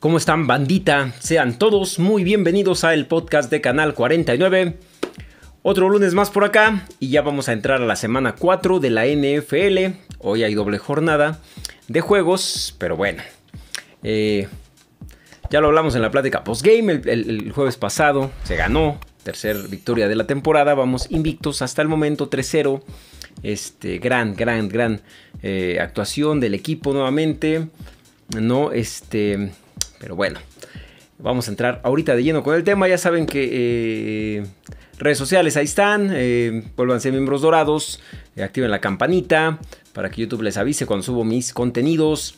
¿Cómo están, bandita? Sean todos muy bienvenidos al podcast de Canal 49. Otro lunes más por acá y ya vamos a entrar a la semana 4 de la NFL. Hoy hay doble jornada de juegos, pero bueno. Ya lo hablamos en la plática postgame. El jueves pasado se ganó. Tercer victoria de la temporada. Vamos invictos hasta el momento 3-0. Gran actuación del equipo nuevamente. No, pero bueno, vamos a entrar ahorita de lleno con el tema. Ya saben que redes sociales ahí están. Vuélvanse miembros dorados. Activen la campanita para que YouTube les avise cuando subo mis contenidos.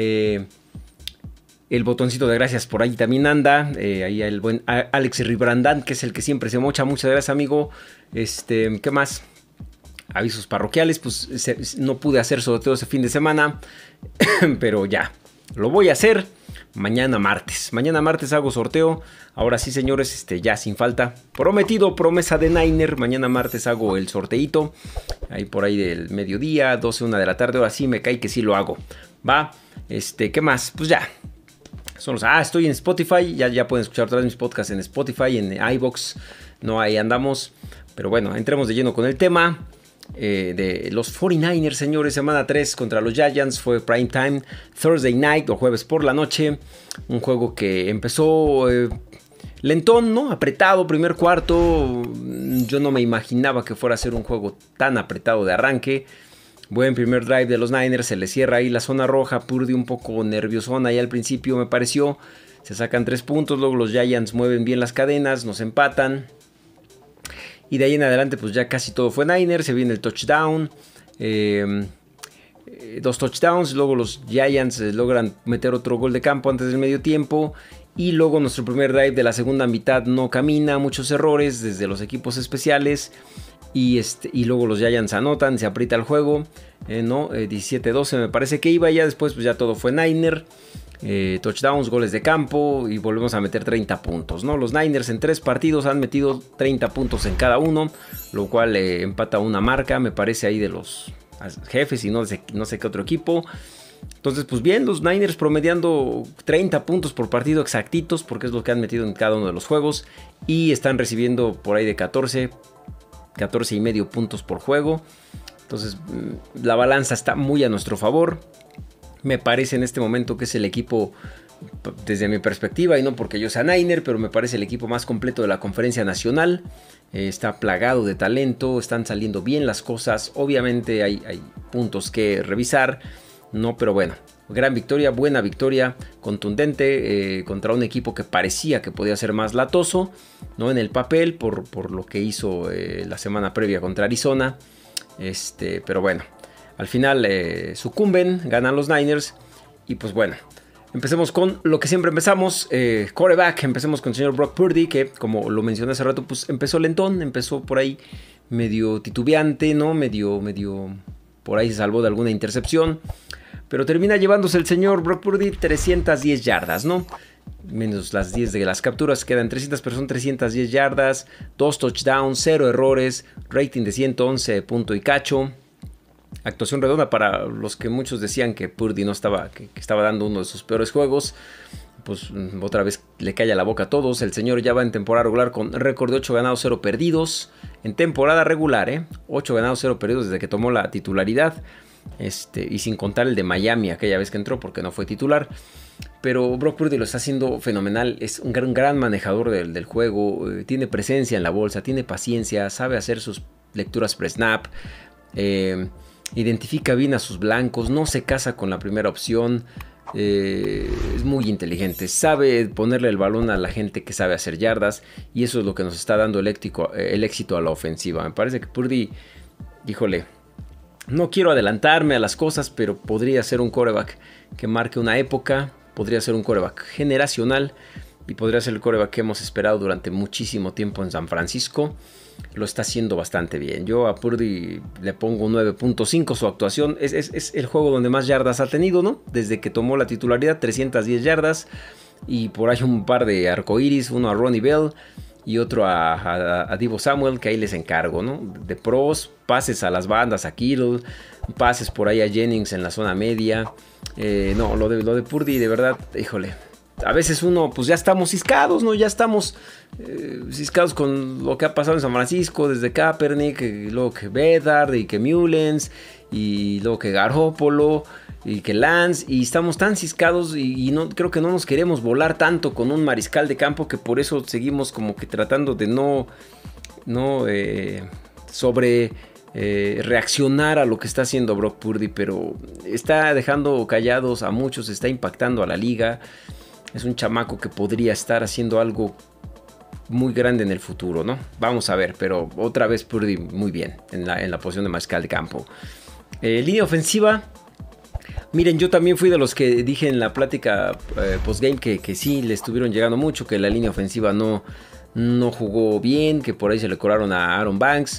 El botoncito de gracias por ahí también anda. Ahí el buen Alex Ribrandán, que es el que siempre se mocha. Muchas gracias, amigo. ¿Qué más? Avisos parroquiales. Pues no pude hacer sobre todo ese fin de semana. Pero ya, lo voy a hacer mañana martes. Mañana martes hago sorteo. Ahora sí, señores, ya sin falta. Prometido, promesa de Niner. Mañana martes hago el sorteito. Ahí por ahí del mediodía, 12, 1 de la tarde. Ahora sí me cae que sí lo hago. Va, ¿qué más? Pues ya. Estoy en Spotify. Ya pueden escuchar todos mis podcasts en Spotify, en iVoox. No, ahí andamos. Pero bueno, entremos de lleno con el tema. De los 49ers, señores. Semana 3 contra los Giants. Fue prime time, Thursday night o jueves por la noche. Un juego que empezó lentón, ¿no? Apretado, primer cuarto. Yo no me imaginaba que fuera a ser un juego tan apretado de arranque. Buen primer drive de los Niners. Se le cierra ahí la zona roja. Purdy un poco nerviosón ahí al principio, me pareció. Se sacan 3 puntos. Luego los Giants mueven bien las cadenas. Nos empatan. Y de ahí en adelante pues ya casi todo fue Niners. Se viene el touchdown. 2 touchdowns. Luego los Giants logran meter otro gol de campo antes del medio tiempo. Y luego nuestro primer drive de la segunda mitad no camina. Muchos errores desde los equipos especiales. Y luego los Giants anotan. Se aprieta el juego. 17-12 me parece que iba. Ya después pues ya todo fue Niner. Touchdowns, goles de campo y volvemos a meter 30 puntos, ¿no? Los Niners en 3 partidos han metido 30 puntos en cada uno, lo cual empata una marca, me parece, ahí de los Jefes y no sé qué otro equipo. Entonces, pues bien, los Niners promediando 30 puntos por partido exactitos, porque es lo que han metido en cada uno de los juegos, y están recibiendo por ahí de 14 y medio puntos por juego. Entonces, la balanza está muy a nuestro favor. Me parece en este momento que es el equipo, desde mi perspectiva, y no porque yo sea Niner, pero me parece el equipo más completo de la conferencia nacional. Está plagado de talento, están saliendo bien las cosas. Obviamente hay puntos que revisar, ¿no? Pero bueno, gran victoria, buena victoria, contundente, contra un equipo que parecía que podía ser más latoso, ¿no? En el papel, por lo que hizo la semana previa contra Arizona. Pero bueno. Al final sucumben, ganan los Niners. Y pues bueno, empecemos con lo que siempre empezamos. Quarterback, empecemos con el señor Brock Purdy, que como lo mencioné hace rato, pues empezó lentón. Empezó por ahí medio titubeante, ¿no? Medio por ahí se salvó de alguna intercepción. Pero termina llevándose el señor Brock Purdy 310 yardas, ¿no? Menos las 10 de las capturas, quedan 300, pero son 310 yardas. 2 touchdowns, 0 errores. Rating de 111 punto y cacho. Actuación redonda para los que muchos decían que Purdy no estaba, que estaba dando uno de sus peores juegos. Pues otra vez le calla la boca a todos. El señor ya va en temporada regular con récord de 8 ganados, 0 perdidos. En temporada regular, 8 ganados, 0 perdidos desde que tomó la titularidad. Y sin contar el de Miami aquella vez que entró porque no fue titular. Pero Brock Purdy lo está haciendo fenomenal. Es un gran manejador del juego. Tiene presencia en la bolsa, tiene paciencia, sabe hacer sus lecturas pre-snap. Identifica bien a sus blancos, no se casa con la primera opción, es muy inteligente, sabe ponerle el balón a la gente que sabe hacer yardas, y eso es lo que nos está dando el éxito a la ofensiva. Me parece que Purdy, híjole, no quiero adelantarme a las cosas, pero podría ser un quarterback que marque una época, podría ser un quarterback generacional, y podría ser el quarterback que hemos esperado durante muchísimo tiempo en San Francisco. Lo está haciendo bastante bien. Yo a Purdy le pongo 9.5. Su actuación es el juego donde más yardas ha tenido, ¿no? Desde que tomó la titularidad, 310 yardas. Y por ahí un par de arcoiris, uno a Ronnie Bell y otro a Deebo Samuel, que ahí les encargo, ¿no? De pros, pases a las bandas, a Kittle, pases por ahí a Jennings en la zona media. No, lo de Purdy, de verdad, híjole, a veces uno, pues ya estamos ciscados, ¿no? Ya estamos ciscados con lo que ha pasado en San Francisco, desde Kaepernick, y luego que Bedard, y que Mullens, y luego que Garoppolo, y que Lance, y estamos tan ciscados y no, creo que no nos queremos volar tanto con un mariscal de campo, que por eso seguimos como que tratando de no reaccionar a lo que está haciendo Brock Purdy, pero está dejando callados a muchos, está impactando a la liga. Es un chamaco que podría estar haciendo algo muy grande en el futuro, ¿no? Vamos a ver, pero otra vez Purdy muy bien en la posición de mariscal de campo. Línea ofensiva. Miren, yo también fui de los que dije en la plática postgame que sí le estuvieron llegando mucho, que la línea ofensiva no jugó bien, que por ahí se le cobraron a Aaron Banks.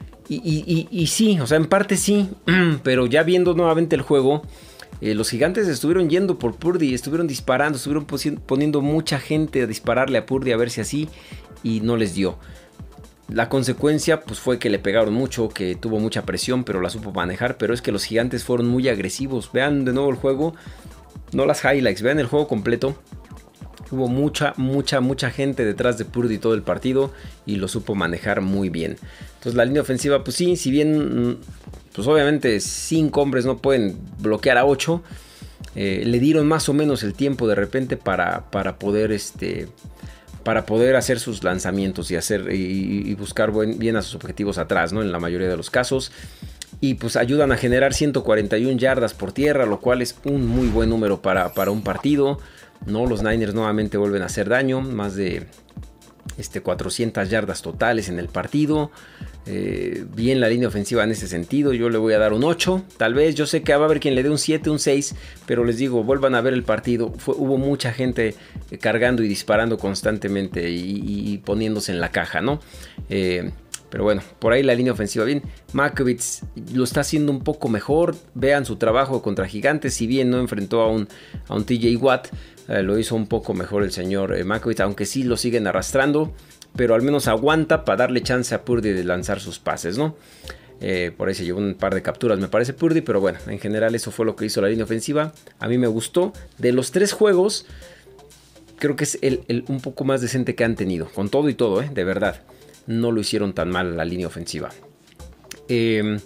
Y sí, o sea, en parte sí, pero ya viendo nuevamente el juego, los gigantes estuvieron yendo por Purdy, estuvieron disparando, estuvieron poniendo mucha gente a dispararle a Purdy a ver si así, y no les dio. La consecuencia pues fue que le pegaron mucho, que tuvo mucha presión, pero la supo manejar. Pero es que los gigantes fueron muy agresivos. Vean de nuevo el juego, no las highlights, vean el juego completo. Hubo mucha gente detrás de Purdy todo el partido y lo supo manejar muy bien. Entonces la línea ofensiva, pues sí, si bien, pues obviamente 5 hombres no pueden bloquear a 8, le dieron más o menos el tiempo de repente para poder hacer sus lanzamientos y buscar bien a sus objetivos atrás, ¿no? En la mayoría de los casos. Y pues ayudan a generar 141 yardas por tierra, lo cual es un muy buen número para un partido, ¿no? Los Niners nuevamente vuelven a hacer daño, más de 400 yardas totales en el partido. Bien la línea ofensiva en ese sentido. Yo le voy a dar un 8, tal vez. Yo sé que va a haber quien le dé un 7, un 6, pero les digo, vuelvan a ver el partido. Hubo mucha gente cargando y disparando constantemente y poniéndose en la caja, ¿no? Pero bueno, por ahí la línea ofensiva bien. Makovitz lo está haciendo un poco mejor. Vean su trabajo contra Gigantes. Si bien no enfrentó a un TJ Watt, lo hizo un poco mejor el señor Makovitz, aunque sí lo siguen arrastrando, pero al menos aguanta para darle chance a Purdy de lanzar sus pases, ¿no? Por ahí se llevó un par de capturas, me parece, Purdy, pero bueno, en general eso fue lo que hizo la línea ofensiva. A mí me gustó. De los 3 juegos, creo que es el un poco más decente que han tenido, con todo y todo, de verdad. No lo hicieron tan mal la línea ofensiva. Kyle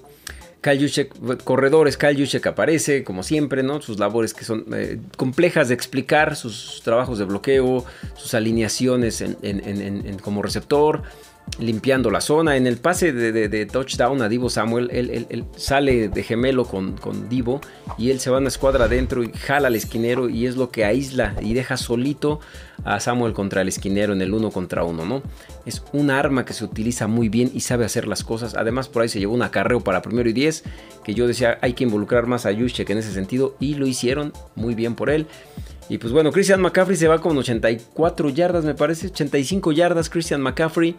Juszczyk aparece como siempre, ¿no? Sus labores que son complejas de explicar, sus trabajos de bloqueo, sus alineaciones como receptor, limpiando la zona. En el pase de touchdown a Deebo Samuel, él sale de gemelo con Deebo y él se va a una escuadra adentro y jala al esquinero, y es lo que aísla y deja solito a Samuel contra el esquinero en el 1 contra 1, ¿no? Es un arma que se utiliza muy bien y sabe hacer las cosas. Además, por ahí se llevó un acarreo para 1º y 10, que yo decía hay que involucrar más a Juszczyk en ese sentido, y lo hicieron muy bien por él. Y pues bueno, Christian McCaffrey se va con 84 yardas, me parece, 85 yardas Christian McCaffrey.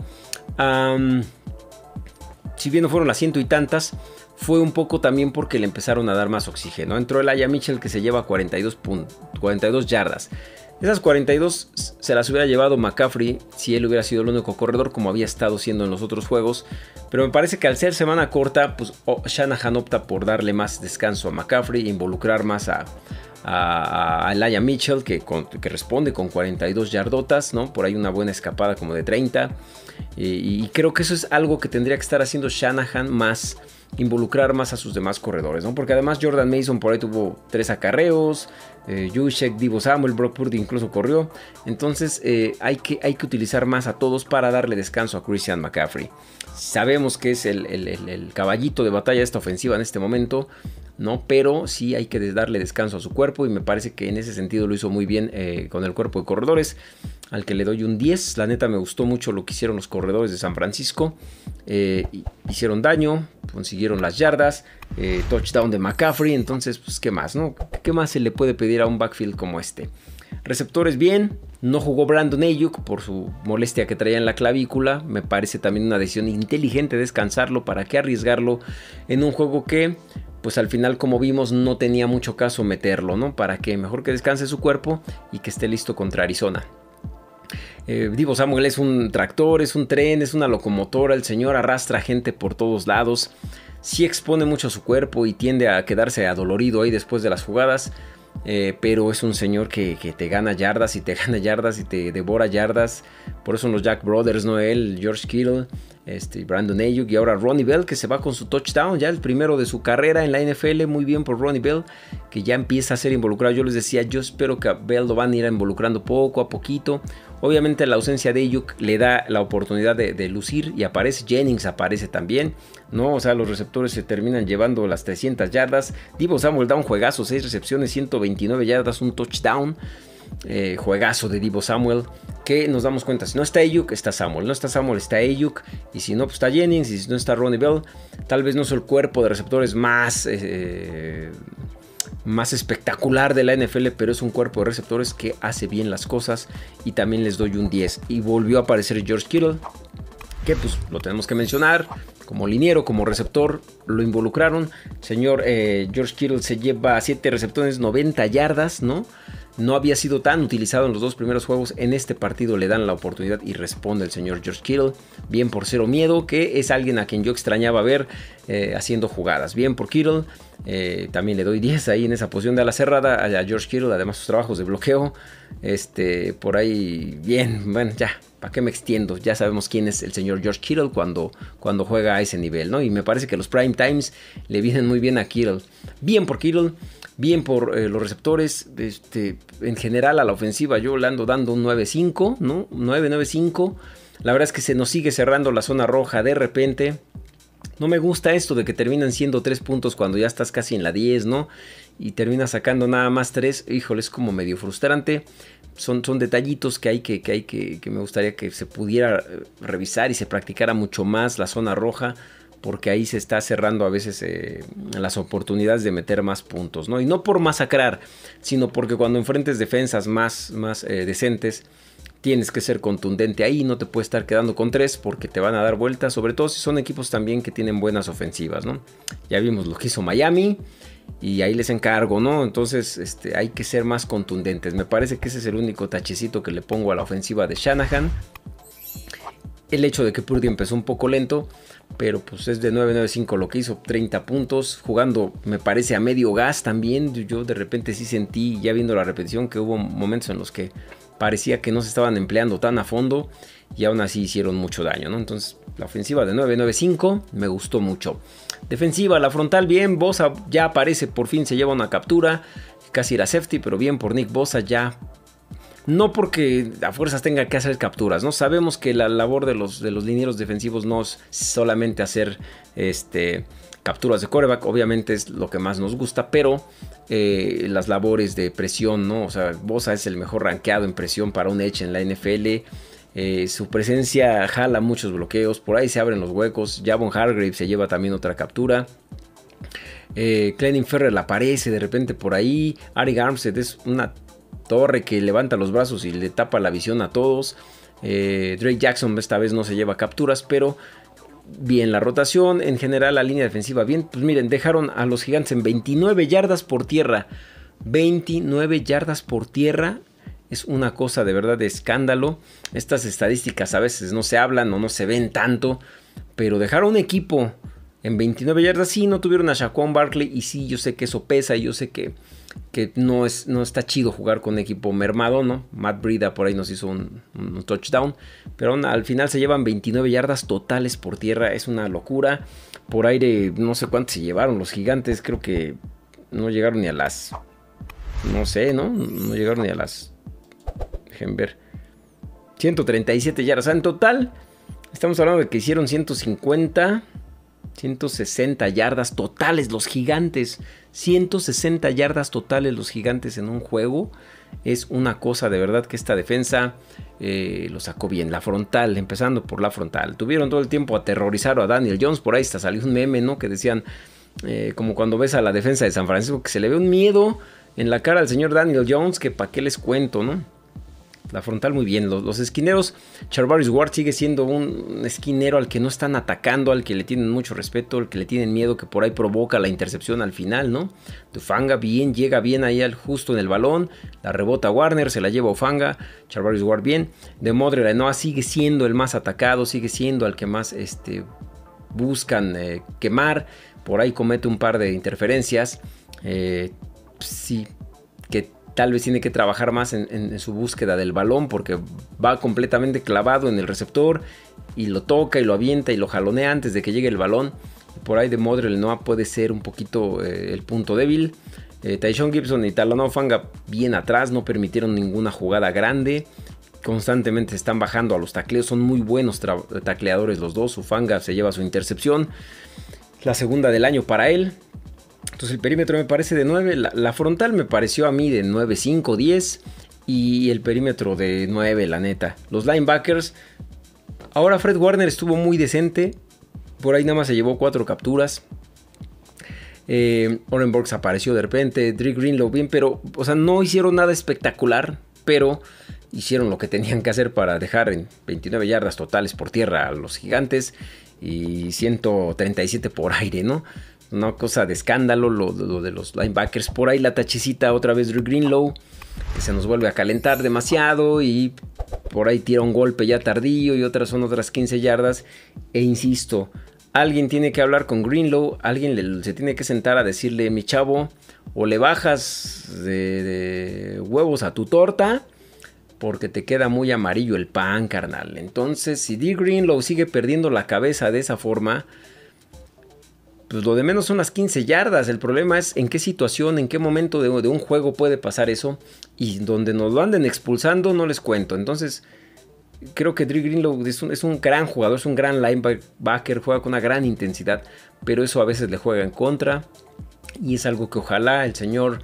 Si bien no fueron las ciento y tantas, fue un poco también porque le empezaron a dar más oxígeno. Entró Elijah Mitchell, que se lleva 42 yardas. Esas 42 se las hubiera llevado McCaffrey si él hubiera sido el único corredor, como había estado siendo en los otros juegos. Pero me parece que al ser semana corta, pues Shanahan opta por darle más descanso a McCaffrey e involucrar más a Elijah Mitchell, que responde con 42 yardotas, ¿no? Por ahí una buena escapada como de 30. Y creo que eso es algo que tendría que estar haciendo Shanahan más, involucrar más a sus demás corredores, ¿no? Porque además Jordan Mason por ahí tuvo 3 acarreos, Juszczyk, Deebo Samuel, Brock Purdy incluso corrió. Entonces hay que utilizar más a todos para darle descanso a Christian McCaffrey. Sabemos que es el caballito de batalla de esta ofensiva en este momento, ¿no? Pero sí hay que darle descanso a su cuerpo, y me parece que en ese sentido lo hizo muy bien con el cuerpo de corredores, al que le doy un 10. La neta me gustó mucho lo que hicieron los corredores de San Francisco. Hicieron daño, consiguieron las yardas, touchdown de McCaffrey. Entonces, pues, ¿qué más, no? ¿Qué más se le puede pedir a un backfield como este? Receptores bien. No jugó Brandon Ayuk por su molestia que traía en la clavícula. Me parece también una decisión inteligente descansarlo. ¿Para qué arriesgarlo en un juego que, pues al final, como vimos, no tenía mucho caso meterlo, ¿no? ¿Para qué? Mejor que descanse su cuerpo y que esté listo contra Arizona. Deebo Samuel es un tractor, es un tren, es una locomotora. El señor arrastra gente por todos lados. Sí expone mucho su cuerpo y tiende a quedarse adolorido ahí después de las jugadas. pero es un señor que te gana yardas y te gana yardas y te devora yardas. Por eso los Jack Brothers, ¿no? Él, George Kittle, Brandon Ayuk y ahora Ronnie Bell, que se va con su touchdown, ya el primero de su carrera en la NFL. Muy bien por Ronnie Bell, que ya empieza a ser involucrado. Yo les decía, yo espero que a Bell lo van a ir involucrando poco a poquito. Obviamente la ausencia de Ayuk le da la oportunidad de lucir y aparece. Jennings aparece también, ¿no? O sea, los receptores se terminan llevando las 300 yardas. Deebo Samuel da un juegazo, 6 recepciones, 129 yardas, un touchdown. Juegazo de Deebo Samuel, que nos damos cuenta, si no está Ayuk, está Samuel, no está Samuel, está Ayuk, y si no, pues está Jennings, y si no está Ronnie Bell. Tal vez no es el cuerpo de receptores más espectacular de la NFL, pero es un cuerpo de receptores que hace bien las cosas, y también les doy un 10. Y volvió a aparecer George Kittle, que pues lo tenemos que mencionar, como liniero, como receptor, lo involucraron. Señor George Kittle se lleva 7 receptores, 90 yardas, ¿no? No había sido tan utilizado en los 2 primeros juegos. En este partido le dan la oportunidad y responde el señor George Kittle. Bien por Cero Miedo, que es alguien a quien yo extrañaba ver haciendo jugadas. Bien por Kittle. También le doy 10 ahí en esa posición de ala cerrada a George Kittle. Además sus trabajos de bloqueo. Por ahí bien. Bueno, ya. ¿Para qué me extiendo? Ya sabemos quién es el señor George Kittle cuando juega a ese nivel, ¿no? Y me parece que los prime times le vienen muy bien a Kittle. Bien por Kittle. Bien por los receptores. En general a la ofensiva yo le ando dando un 9-5, ¿no? 9-9-5. La verdad es que se nos sigue cerrando la zona roja de repente. No me gusta esto de que terminan siendo 3 puntos cuando ya estás casi en la 10, ¿no? Y terminas sacando nada más 3. Híjole, es como medio frustrante. Son detallitos que me gustaría que se pudiera revisar y se practicara mucho más la zona roja, porque ahí se está cerrando a veces las oportunidades de meter más puntos, ¿no? Y no por masacrar, sino porque cuando enfrentes defensas más decentes, tienes que ser contundente ahí, no te puedes estar quedando con 3 porque te van a dar vueltas, sobre todo si son equipos también que tienen buenas ofensivas, ¿no? Ya vimos lo que hizo Miami y ahí les encargo, ¿no? Entonces hay que ser más contundentes. Me parece que ese es el único tachecito que le pongo a la ofensiva de Shanahan. El hecho de que Purdy empezó un poco lento, pero pues es de 9-9-5 lo que hizo, 30 puntos, jugando me parece a medio gas también. Yo de repente sí sentí, ya viendo la repetición, que hubo momentos en los que parecía que no se estaban empleando tan a fondo y aún así hicieron mucho daño, ¿no? Entonces la ofensiva de 9-9-5 me gustó mucho. Defensiva, la frontal bien, Bosa ya aparece, por fin se lleva una captura, casi era safety, pero bien por Nick Bosa ya. No porque a fuerzas tenga que hacer capturas, ¿no? Sabemos que la labor de los linieros defensivos no es solamente hacer capturas de quarterback, obviamente es lo que más nos gusta, pero las labores de presión, ¿no? O sea, Bosa es el mejor rankeado en presión para un edge en la NFL. Su presencia jala muchos bloqueos, por ahí se abren los huecos. Javon Hargrave se lleva también otra captura. Clelin Ferrell aparece de repente por ahí. Arik Armstead es una torre que levanta los brazos y le tapa la visión a todos. Drake Jackson esta vez no se lleva capturas, pero bien la rotación. En general la línea defensiva bien. Pues miren, dejaron a los Gigantes en 29 yardas por tierra. 29 yardas por tierra. Es una cosa de verdad de escándalo. Estas estadísticas a veces no se hablan o no se ven tanto, pero dejar a un equipo en 29 yardas, sí, no tuvieron a Saquon Barkley, y sí, yo sé que eso pesa, y yo sé que no está chido jugar con un equipo mermado, ¿no? Matt Breida por ahí nos hizo un touchdown, pero al final se llevan 29 yardas totales por tierra, es una locura. Por aire, no sé cuántos se llevaron los Gigantes, creo que no llegaron ni a las, no sé, ¿no? No llegaron ni a las, dejen ver, 137 yardas, o sea, en total estamos hablando de que hicieron 160 yardas totales los Gigantes. 160 yardas totales los Gigantes en un juego. Es una cosa de verdad que esta defensa lo sacó bien. La frontal, empezando por la frontal. Tuvieron todo el tiempo a aterrorizar a Daniel Jones. Por ahí hasta salió un meme, ¿no? Que decían, como cuando ves a la defensa de San Francisco, que se le ve un miedo en la cara al señor Daniel Jones, que para qué les cuento, ¿no? La frontal muy bien. Los esquineros, Charvarius Ward sigue siendo un esquinero al que no están atacando, al que le tienen mucho respeto, al que le tienen miedo, que por ahí provoca la intercepción al final, ¿no? Hufanga bien, llega bien ahí justo en el balón, la rebota Warner, se la lleva Hufanga, Charvarius Ward bien. Demodre Lenoa sigue siendo el más atacado, sigue siendo al que más buscan quemar, por ahí comete un par de interferencias, sí. que tal vez tiene que trabajar más en su búsqueda del balón, porque va completamente clavado en el receptor y lo toca y lo avienta y lo jalonea antes de que llegue el balón. Por ahí de Modrell no puede ser un poquito el punto débil. Tyshon Gibson y Talanoa Hufanga bien atrás, no permitieron ninguna jugada grande. Constantemente están bajando a los tacleos, son muy buenos tacleadores los dos. Hufanga se lleva su intercepción, la segunda del año para él. Entonces el perímetro me parece de 9, la frontal me pareció a mí de 9, 5, 10 y el perímetro de 9, la neta. Los linebackers, ahora Fred Warner estuvo muy decente, por ahí nada más se llevó 4 capturas. Oren Burks apareció de repente, Dre Greenlow bien, pero o sea, no hicieron nada espectacular, pero hicieron lo que tenían que hacer para dejar en 29 yardas totales por tierra a los Gigantes y 137 por aire, ¿no? Una cosa de escándalo lo de los linebackers. Por ahí la tachecita otra vez Dre Greenlow, que se nos vuelve a calentar demasiado y por ahí tira un golpe ya tardío y otras 15 yardas. E insisto, alguien tiene que hablar con Greenlow, alguien se tiene que sentar a decirle, mi chavo, o le bajas de huevos a tu torta, porque te queda muy amarillo el pan, carnal. Entonces, si Dre Greenlow sigue perdiendo la cabeza de esa forma, pues lo de menos son las 15 yardas. El problema es en qué situación, en qué momento de un juego puede pasar eso. Y donde nos lo anden expulsando no les cuento. Entonces creo que Dre Greenlow es un gran jugador, es un gran linebacker, juega con una gran intensidad. Pero eso a veces le juega en contra. Y es algo que ojalá el señor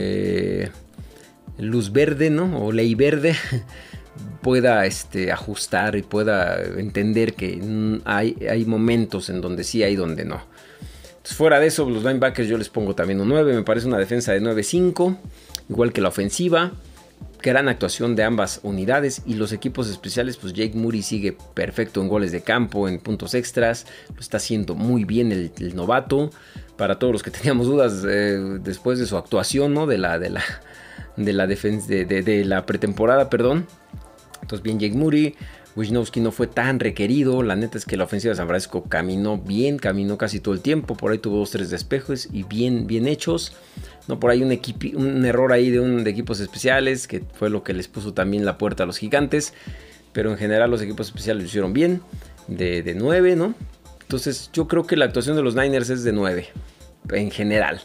Luz Verde, ¿no? O Ley Verde pueda ajustar y pueda entender que hay momentos en donde sí hay, donde no. Fuera de eso, los linebackers yo les pongo también un 9. Me parece una defensa de 9-5. Igual que la ofensiva. Gran actuación de ambas unidades. Y los equipos especiales, pues Jake Moody sigue perfecto en goles de campo, en puntos extras. Lo está haciendo muy bien el novato. Para todos los que teníamos dudas después de su actuación, ¿no? De la defensa, de la pretemporada, perdón. Entonces bien Jake Moody. Wisnowski no fue tan requerido. La neta es que la ofensiva de San Francisco caminó bien, caminó casi todo el tiempo. Por ahí tuvo 2-3 despejos y bien hechos. No, por ahí un error ahí de equipos especiales, que fue lo que les puso también la puerta a los Gigantes. Pero en general los equipos especiales lo hicieron bien, de 9, ¿no? Entonces yo creo que la actuación de los Niners es de 9, en general.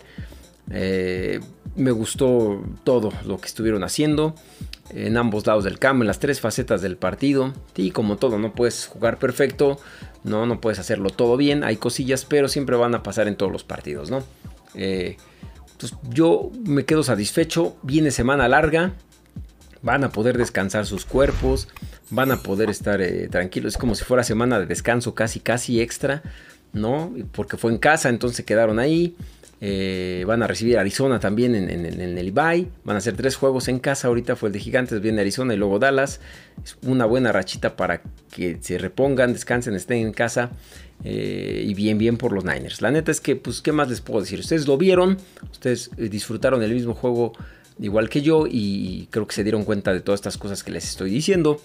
Me gustó todo lo que estuvieron haciendo en ambos lados del campo, en las 3 facetas del partido. Y como todo, no puedes jugar perfecto, no puedes hacerlo todo bien, hay cosillas, pero siempre van a pasar en todos los partidos, ¿no? Entonces yo me quedo satisfecho. Viene semana larga, van a poder descansar sus cuerpos, van a poder estar tranquilos. Es como si fuera semana de descanso casi extra, ¿no? Porque fue en casa, entonces se quedaron ahí. Van a recibir a Arizona también en el Ibai. Van a hacer 3 juegos en casa. Ahorita fue el de Gigantes, viene Arizona y luego Dallas. Es una buena rachita para que se repongan, descansen, estén en casa. Y bien por los Niners. La neta es que, pues, ¿qué más les puedo decir? Ustedes lo vieron, ustedes disfrutaron el mismo juego igual que yo. Y creo que se dieron cuenta de todas estas cosas que les estoy diciendo.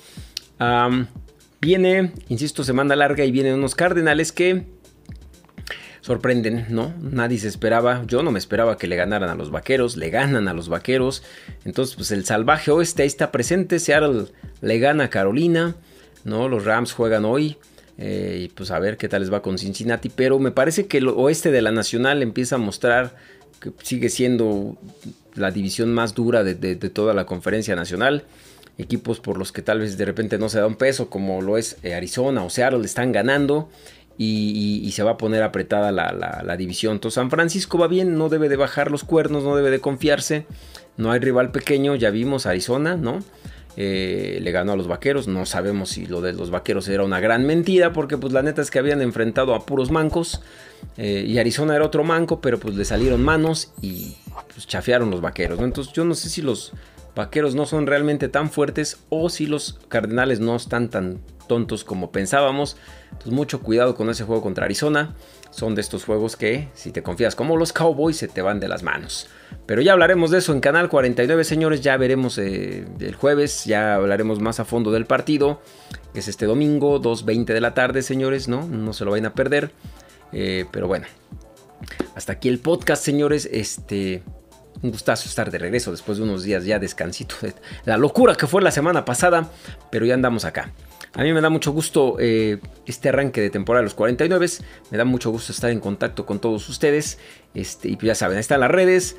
Viene, insisto, semana larga y vienen unos Cardenales que sorprenden, ¿no? Nadie se esperaba, yo no me esperaba que le ganaran a los Vaqueros, le ganan a los Vaqueros. Entonces, pues el salvaje oeste ahí está presente. Seattle le gana a Carolina, ¿no? Los Rams juegan hoy. Y pues a ver qué tal les va con Cincinnati. Pero me parece que el oeste de la Nacional empieza a mostrar que sigue siendo la división más dura de toda la conferencia nacional. Equipos por los que tal vez de repente no se da un peso, como lo es Arizona o Seattle, están ganando. Y se va a poner apretada la división. Entonces San Francisco va bien, no debe de bajar los cuernos, no debe de confiarse. No hay rival pequeño, ya vimos Arizona, ¿no? Le ganó a los Vaqueros. No sabemos si lo de los Vaqueros era una gran mentira, porque pues la neta es que habían enfrentado a puros mancos. Y Arizona era otro manco, pero pues le salieron manos y pues chafearon los Vaqueros, ¿no? Entonces yo no sé si los Vaqueros no son realmente tan fuertes o si los Cardenales no están tan tontos como pensábamos. Entonces mucho cuidado con ese juego contra Arizona. Son de estos juegos que si te confías como los Cowboys se te van de las manos. Pero ya hablaremos de eso en Canal 49, señores. Ya veremos el jueves, ya hablaremos más a fondo del partido. Es este domingo, 2:20 de la tarde, señores, no se lo vayan a perder. Pero bueno, hasta aquí el podcast, señores. Un gustazo estar de regreso después de unos días ya descansito de la locura que fue la semana pasada, pero ya andamos acá. A mí me da mucho gusto este arranque de temporada de los 49. Me da mucho gusto estar en contacto con todos ustedes. Y pues ya saben, ahí están las redes.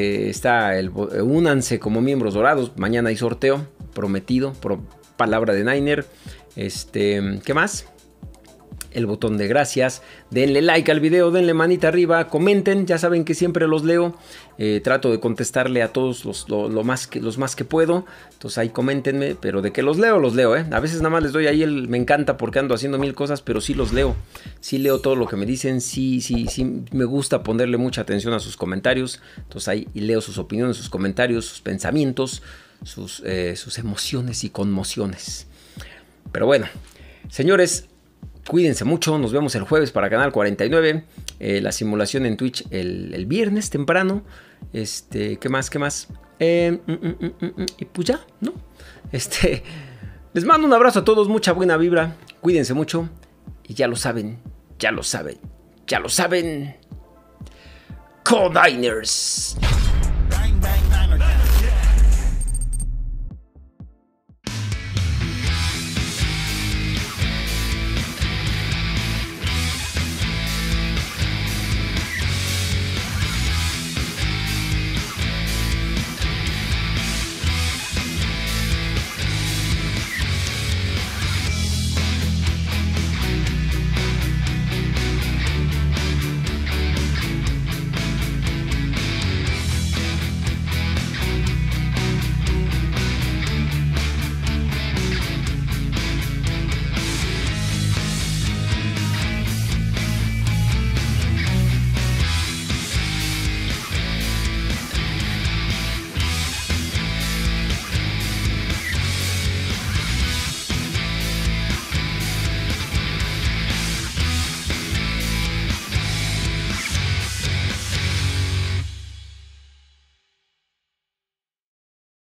Únanse como miembros dorados. Mañana hay sorteo prometido por palabra de Niner. ¿Qué más? El botón de gracias, denle like al video, denle manita arriba, comenten, ya saben que siempre los leo, trato de contestarle a todos los más que puedo, entonces ahí coméntenme, pero de que los leo, a veces nada más les doy ahí me encanta porque ando haciendo mil cosas, pero sí los leo, sí leo todo lo que me dicen, sí me gusta ponerle mucha atención a sus comentarios, entonces ahí leo sus opiniones, sus comentarios, sus pensamientos, sus emociones y conmociones. Pero bueno, señores, cuídense mucho, nos vemos el jueves para Canal 49, la simulación en Twitch el viernes temprano, ¿qué más? Y pues ya, ¿no? Les mando un abrazo a todos, mucha buena vibra, cuídense mucho y ya lo saben, ¡Co-Niners!